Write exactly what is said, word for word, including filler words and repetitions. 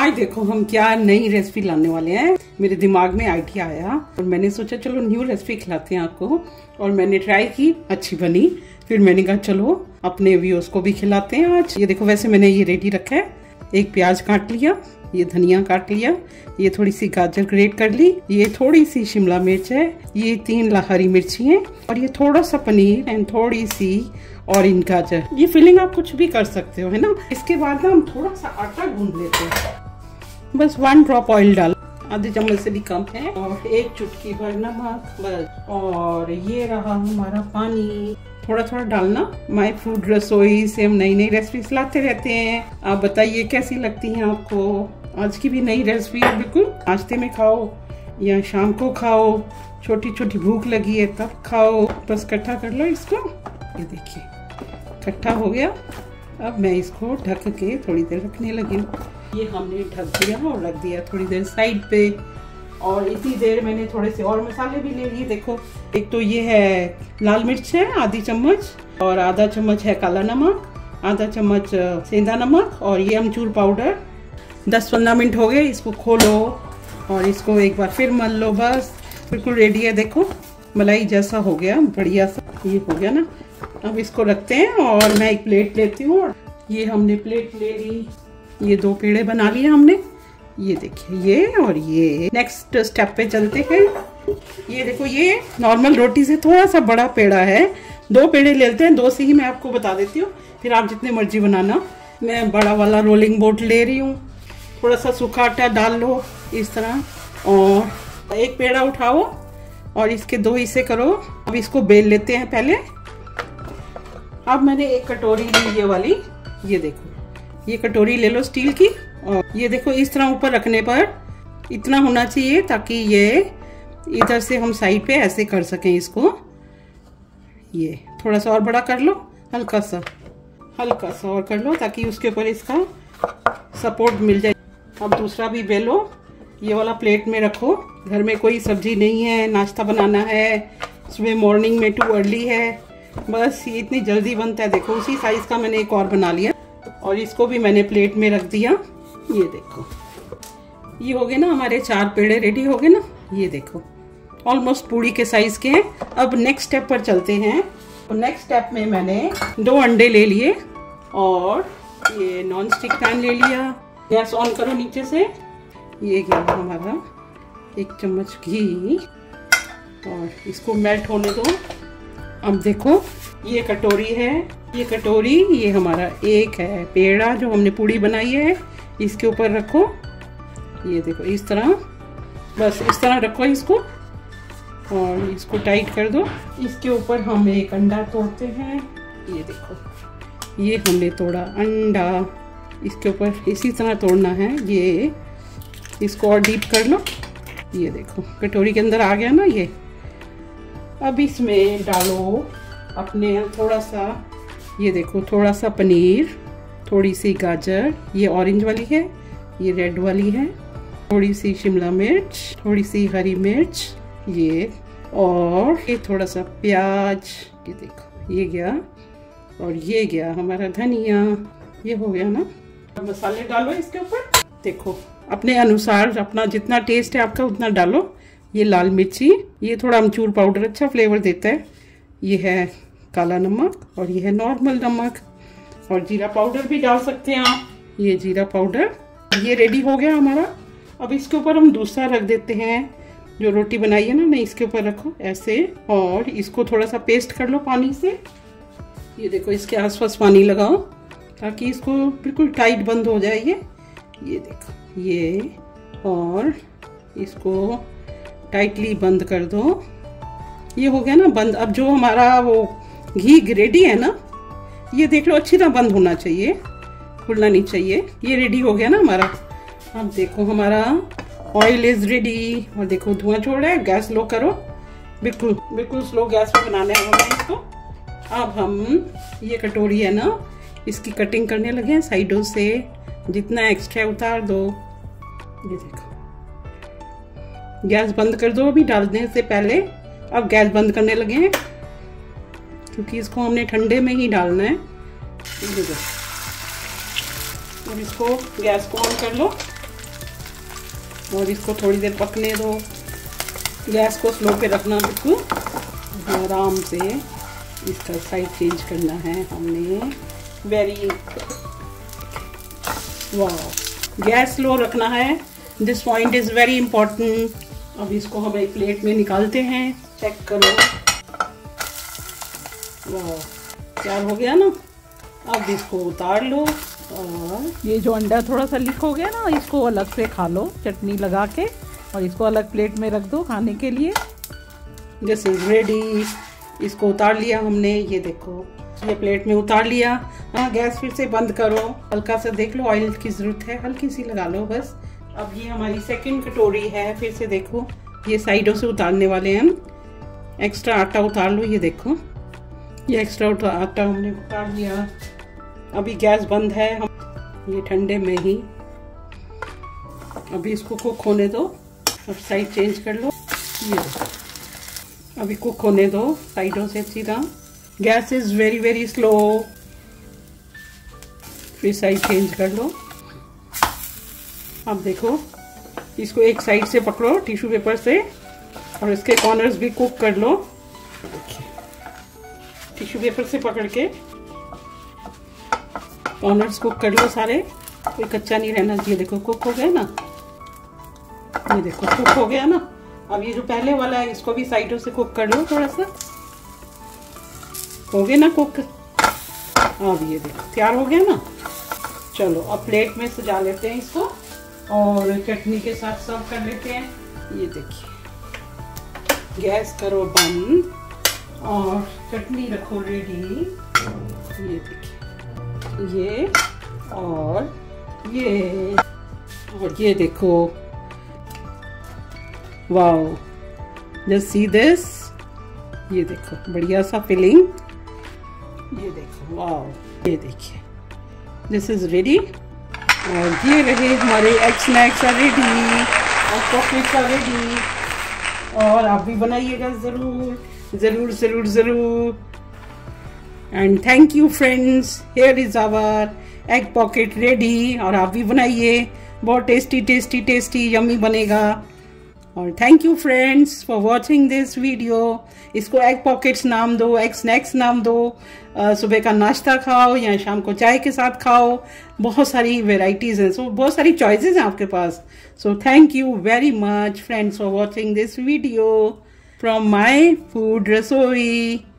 आज देखो हम क्या नई रेसिपी लाने वाले हैं। मेरे दिमाग में आइडिया आया और मैंने सोचा चलो न्यू रेसिपी खिलाते हैं आपको। और मैंने ट्राई की, अच्छी बनी। फिर मैंने कहा चलो अपने व्यूअर्स को भी खिलाते हैं आज। ये देखो वैसे मैंने ये रेडी रखा है। एक प्याज काट लिया, ये धनिया काट लिया, ये थोड़ी सी गाजर ग्रेट कर ली, ये थोड़ी सी शिमला मिर्च है, ये तीन हरी मिर्ची है और ये थोड़ा सा पनीर एंड थोड़ी सी ऑरेंज गाजर। ये फिलिंग आप कुछ भी कर सकते हो, है ना। इसके बाद ना हम थोड़ा सा आटा गूंद लेते हैं। बस वन ड्रॉप ऑयल डाल, आधे चम्मच से भी कम है, और एक चुटकी भर नमक बस। और ये रहा हमारा पानी, थोड़ा थोड़ा डालना। माय फूड रसोई से हम नई नई रेसिपीज लाते रहते हैं। आप बताइए कैसी लगती हैं आपको। आज की भी नई रेसिपी है, बिल्कुल नाश्ते में खाओ या शाम को खाओ, छोटी छोटी भूख लगी है तब खाओ। बस इकट्ठा कर लो इसको। ये देखिए इकट्ठा हो गया। अब मैं इसको ढक के थोड़ी देर रखने लगी हूँ। ये हमने ढक दिया और रख दिया थोड़ी देर साइड पे। और इतनी देर मैंने थोड़े से और मसाले भी ले लिए। देखो एक तो ये है लाल मिर्च है आधी चम्मच, और आधा चम्मच है काला नमक, आधा चम्मच सेंधा नमक, और ये अमचूर पाउडर। दस पंद्रह मिनट हो गए, इसको खोलो और इसको एक बार फिर मल लो। बस बिल्कुल रेडी है। देखो मलाई जैसा हो गया, बढ़िया सा ये हो गया ना। अब इसको रखते हैं और मैं एक प्लेट लेती हूँ। ये हमने प्लेट ले ली, ये दो पेड़े बना लिए हमने। ये देखिए ये और ये। नेक्स्ट स्टेप पे चलते हैं। ये देखो ये नॉर्मल रोटी से थोड़ा सा बड़ा पेड़ा है। दो पेड़े लेते हैं, दो से ही मैं आपको बता देती हूँ, फिर आप जितने मर्जी बनाना। मैं बड़ा वाला रोलिंग बोर्ड ले रही हूँ। थोड़ा सा सूखा आटा डाल लो इस तरह, और एक पेड़ा उठाओ और इसके दो हिस्से करो। अब इसको बेल लेते हैं पहले। अब मैंने एक कटोरी ली, ये वाली। ये देखो ये कटोरी ले लो स्टील की, और ये देखो इस तरह ऊपर रखने पर इतना होना चाहिए ताकि ये इधर से हम साइड पे ऐसे कर सकें इसको। ये थोड़ा सा और बड़ा कर लो, हल्का सा हल्का सा और कर लो ताकि उसके ऊपर इसका सपोर्ट मिल जाए। अब दूसरा भी बेलो, ये वाला प्लेट में रखो। घर में कोई सब्जी नहीं है, नाश्ता बनाना है, सुबह मॉर्निंग में टू अर्ली है, बस ये इतनी जल्दी बनता है। देखो उसी साइज का मैंने एक और बना लिया और इसको भी मैंने प्लेट में रख दिया। ये देखो ये हो गए ना हमारे चार पेड़े रेडी हो गए ना। ये देखो ऑलमोस्ट पूड़ी के साइज के हैं। अब नेक्स्ट स्टेप पर चलते हैं। तो नेक्स्ट स्टेप में मैंने दो अंडे ले लिए और ये नॉन स्टिक पैन ले लिया। गैस ऑन करो नीचे से। ये गया हमारा एक चम्मच घी और इसको मेल्ट होने दो। अब देखो ये कटोरी है, ये कटोरी ये हमारा एक है पेड़ा जो हमने पूड़ी बनाई है, इसके ऊपर रखो। ये देखो इस तरह, बस इस तरह रखो इसको और इसको टाइट कर दो। इसके ऊपर हम एक अंडा तोड़ते हैं। ये देखो ये हमने तोड़ा अंडा, इसके ऊपर इसी तरह तोड़ना है। ये इसको और डीप कर लो। ये देखो कटोरी के अंदर आ गया ना ये। अब इसमें डालो अपने थोड़ा सा, ये देखो थोड़ा सा पनीर, थोड़ी सी गाजर, ये ऑरेंज वाली है, ये रेड वाली है, थोड़ी सी शिमला मिर्च, थोड़ी सी हरी मिर्च, ये और ये थोड़ा सा प्याज। ये देखो ये गया और ये गया हमारा धनिया। ये हो गया ना। मसाले डालो इसके ऊपर। देखो अपने अनुसार, अपना जितना टेस्ट है आपका उतना डालो। ये लाल मिर्ची, ये थोड़ा अमचूर पाउडर अच्छा फ्लेवर देता है, ये है काला नमक और ये है नॉर्मल नमक, और जीरा पाउडर भी डाल सकते हैं आप। ये जीरा पाउडर। ये रेडी हो गया हमारा। अब इसके ऊपर हम दूसरा रख देते हैं जो रोटी बनाई है ना, नहीं इसके ऊपर रखो ऐसे, और इसको थोड़ा सा पेस्ट कर लो पानी से। ये देखो इसके आसपास पानी लगाओ ताकि इसको बिल्कुल टाइट बंद हो जाए। ये ये देखो ये, और इसको टाइटली बंद कर दो। ये हो गया ना बंद। अब जो हमारा वो घी रेडी है ना, ये देख लो अच्छी तरह बंद होना चाहिए, खुलना नहीं चाहिए। ये रेडी हो गया ना हमारा। अब देखो हमारा ऑयल इज रेडी, और देखो धुआं छोड़ रहा है। गैस लो करो, बिल्कुल बिल्कुल स्लो गैस पे बनाने हैं हमें इसको। अब हम ये कटोरी है ना, इसकी कटिंग करने लगे हैं साइडों से। जितना एक्स्ट्रा उतार दो। ये देखो गैस बंद कर दो अभी डालने से पहले। अब गैस बंद करने लगे हैं क्योंकि इसको हमने ठंडे में ही डालना है। अब इसको गैस को ऑन कर लो। और इसको थोड़ी देर पकने दो। गैस को स्लो पे रखना बिल्कुल आराम से। इसका साइड चेंज करना है हमने। वेरी वाह, गैस स्लो रखना है। This point is very important. अब इसको हम एक प्लेट में निकालते हैं। चेक करो, वाह तैयार हो गया ना। अब इसको उतार लो और ये जो अंडा थोड़ा सा लीक हो गया ना, इसको अलग से खा लो चटनी लगा के, और इसको अलग प्लेट में रख दो खाने के लिए। This is ready. इसको उतार लिया हमने, ये देखो ये प्लेट में उतार लिया। हाँ, गैस फिर से बंद करो। हल्का सा देख लो, ऑयल की जरूरत है, हल्की सी लगा लो बस। अब ये हमारी सेकंड कटोरी है। फिर से देखो, ये साइडों से उतारने वाले हैं हम। एक्स्ट्रा आटा उतार लो, ये देखो ये एक्स्ट्रा आटा हमने उतार लिया। अभी गैस बंद है, हम ये ठंडे में ही अभी इसको कुक होने दो। अब साइड चेंज कर लो, ये अभी कुक होने दो साइडों से अच्छी तरह। Gas is very very slow. फिर साइड चेंज कर लो। अब देखो, इसको एक साइड से पकड़ो टिश्यू पेपर से, और इसके कॉर्नर्स भी कुक कर लो। देखिए, टिश्यू पेपर से पकड़ के कॉर्नर्स कुक कर लो सारे, कोई कच्चा नहीं रहना चाहिए। देखो कुक हो गया ना, ये देखो कुक हो गया ना। अब ये जो पहले वाला है, इसको भी साइडों से कुक कर लो थोड़ा सा। हो गया ना कुक। अब ये देखो तैयार हो गया ना। चलो अब प्लेट में सजा लेते हैं इसको, और चटनी के साथ सर्व कर लेते हैं। ये देखिए, गैस करो बंद और चटनी रखो रेडी। ये देखिए, ये और ये और ये देखो, वाओ, जस्ट सी दिस। ये देखो बढ़िया सा फिलिंग। ये देखो, वाओ, ये देखिए, दिस इज रेडी। और ये रहे हमारे एग स्नैक्स रेडी, और पॉकेट्स रेडी। और आप भी बनाइएगा ज़रूर ज़रूर ज़रूर ज़रूर। And thank you friends, here is our egg pocket ready. और आप भी बनाइए, बहुत टेस्टी टेस्टी टेस्टी यम्मी बनेगा। और thank you friends for watching this video. इसको एग पॉकेट्स नाम दो, एग स्नैक्स नाम दो। uh, सुबह का नाश्ता खाओ या शाम को चाय के साथ खाओ। बहुत सारी वेराइटीज़ हैं, सो बहुत सारी चॉइसेस हैं आपके पास। So thank you very much friends for watching this video from my food रसोई।